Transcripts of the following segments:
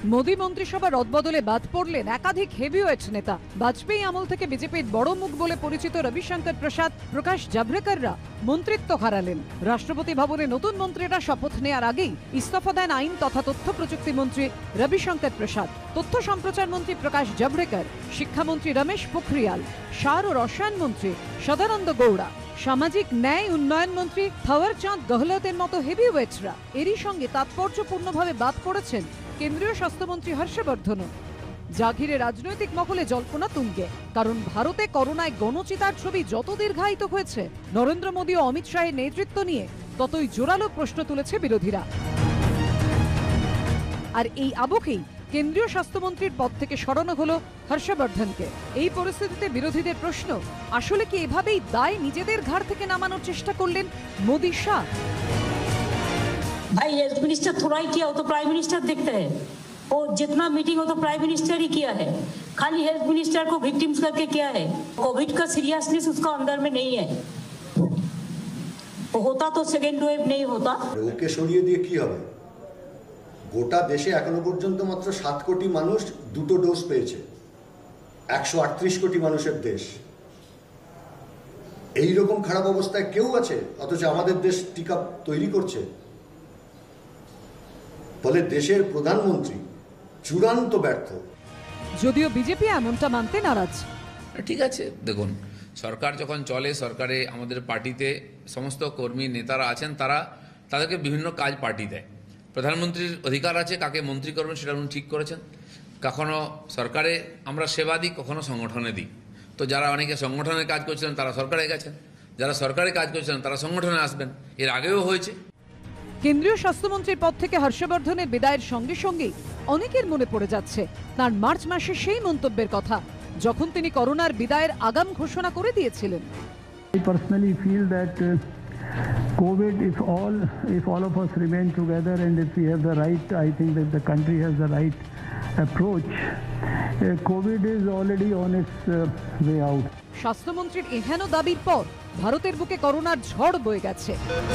মোদী মন্ত্রিসভা রদবদলে বাদ পড়লেন একাধিক হেভিওয়েট নেতা। বাজপেয়ী আমল থেকে বিজেপির বড় মুখ বলে পরিচিত রবিশঙ্কর প্রসাদ, প্রকাশ জাভড়েকররা মন্ত্রিত্ব হারালেন। রাষ্ট্রপতি ভবনে নতুন মন্ত্রীরা শপথ নেওয়ার আগেই ইস্তফা দেন আইন তথা তথ্য প্রযুক্তি মন্ত্রী রবিশঙ্কর প্রসাদ, তথ্য সম্প্রচার মন্ত্রী প্রকাশ জাভড়েকর, শিক্ষামন্ত্রী রমেশ পোখরিয়াল, সার ও রসায়ন মন্ত্রী সদানন্দ গৌড়া, সামাজিক ন্যায় উন্নয়ন মন্ত্রী থাওয়ারচাঁদ গহলোতের মতো হেভিওয়েটরা। এরই সঙ্গে তাৎপর্যপূর্ণভাবে বাদ পড়েছেন কেন্দ্রীয় স্বাস্থ্যমন্ত্রী হর্ষবর্ধনও। যা ঘিরে রাজনৈতিক মহলে জল্পনা তুঙ্গে, কারণ ভারতে করোনায় গণচিতার ছবি যত দীর্ঘায়িত হয়েছে, নরেন্দ্র মোদী ও অমিত শাহের নেতৃত্ব নিয়ে ততই জোরালো প্রশ্ন তুলেছে বিরোধীরা। আর এই আবহেই কেন্দ্রীয় স্বাস্থ্যমন্ত্রীর পদ থেকে সরানো হলো হর্ষবর্ধনকে। এই পরিস্থিতিতে বিরোধীদের প্রশ্ন, আসলে কি এভাবেই দায় নিজেদের ঘাড় থেকে নামানোর চেষ্টা করলেন মোদী শাহ? भाई हेल्थ मिनिस्टर थोड़ा ही किया हो तो प्राइम मिनिस्टर देखते हैं, वो जितना मीटिंग हो तो प्राइम मिनिस्टर ही किया है, खाली हेल्थ मिनिस्टर को विक्टिम्स करके किया है। कोविड का सीरियसनेस उसका अंदर में नहीं है, होता तो सेकेंड वेव नहीं होता। ওকে সরিয়ে দিয়ে কি হবে? গোটা দেশে এখনো পর্যন্ত মাত্র 7 কোটি মানুষ দুটো ডোজ পেয়েছে, 138 কোটি মানুষের দেশ। এই রকম খারাপ অবস্থায় কেউ আছে অথচ আমাদের দেশ টিকা তৈরি করছে? ফলে দেশের প্রধানমন্ত্রী চূড়ান্ত ব্যর্থ। যদিও বিজেপি এমনটা মানতে নারাজ। ঠিক আছে, দেখুন, সরকার যখন চলে, সরকারে আমাদের পার্টিতে সমস্ত কর্মী নেতারা আছেন, তাদেরকে বিভিন্ন কাজ পার্টি দেয়। প্রধানমন্ত্রীর অধিকার আছে কাকে মন্ত্রী করবেন, সেটা উনি ঠিক করেছেন। কখনো সরকারে আমরা সেবা দিই, কখনো সংগঠনে দিই। তো যারা অনেকে সংগঠনের কাজ করছিলেন তারা সরকারে গেছেন, যারা সরকারে কাজ করছিলেন তারা সংগঠনে আসবেন। এর আগেও হয়েছে। কেন্দ্রীয় স্বাস্থ্যমন্ত্রীর পদ থেকে হর্ষবর্ধনের বিদায়ের সঙ্গে সঙ্গেই অনেকের মনে পড়ে যাচ্ছে তার মার্চ মাসে সেই মন্তব্যের কথা, যখন তিনি করোনার বিদায়ের আগাম ঘোষণা করে দিয়েছিলেন। I personally feel that COVID, if all of us remain together and if we have the right, I think that the country has the right approach. COVID is already on its way out. স্বাস্থ্যমন্ত্রীর এহেন দাবির পর ভারতের বুকে করোনার ঝড় বয়ে গেছে।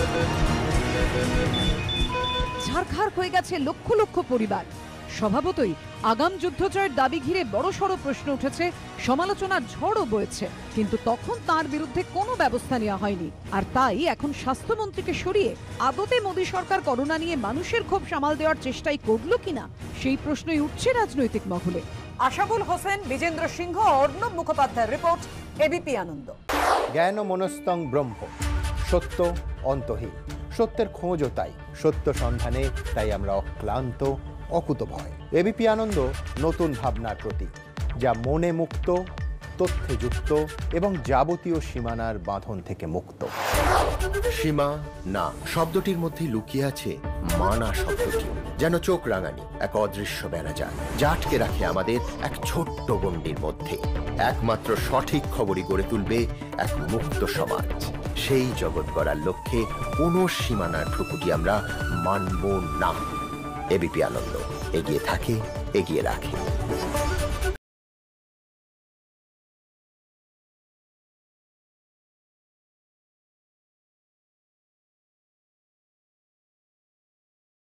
ঝাড়খাড় হয়ে গেছে লক্ষ লক্ষ পরিবার। স্বভাবতই আগাম যুদ্ধজয়ের দাবি ঘিরে বড়সড় প্রশ্ন উঠেছে, সমালোচনার ঝড়ও বয়েছে, কিন্তু তখন তার বিরুদ্ধে কোনো ব্যবস্থা নেওয়া হয়নি। আর তাই এখন স্বাস্থ্যমন্ত্রীকে সরিয়ে আদতে মোদী সরকার করোনা নিয়ে মানুষের ক্ষোভ সামাল দেওয়ার চেষ্টাই করল কিনা, সেই প্রশ্নই উঠছে রাজনৈতিক মহলে। আশাবুল হোসেন, বিজেন্দ্র সিংহ, অর্ণব মুখোপাধ্যায়ের রিপোর্ট, এবিপি আনন্দ। জ্ঞান মনস্তং ব্রহ্ম, সত্য অন্তহীন। সত্যের খোঁজও তাই, সত্য সন্ধানে তাই আমরা অক্লান্ত, অকুতভয়। এবিপি আনন্দ নতুন ভাবনার প্রতীক, যা মনে মুক্ত, তথ্যে যুক্ত এবং যাবতীয় সীমানার বাঁধন থেকে মুক্ত। সীমা না শব্দটির মধ্যে লুকিয়ে আছে মানা শব্দটি, যেন চোখ রাঙানি এক অদৃশ্য বেড়াজাল, যা আটকে রাখে আমাদের এক ছোট্ট গণ্ডির মধ্যে। একমাত্র সঠিক খবরই গড়ে তুলবে এক মুক্ত সমাজ। সেই জগৎ গড়ার লক্ষ্যে কোনো সীমানার ঠুকুটি আমরা মানব না। এবিপি আনন্দ এগিয়ে থাকে, এগিয়ে রাখে।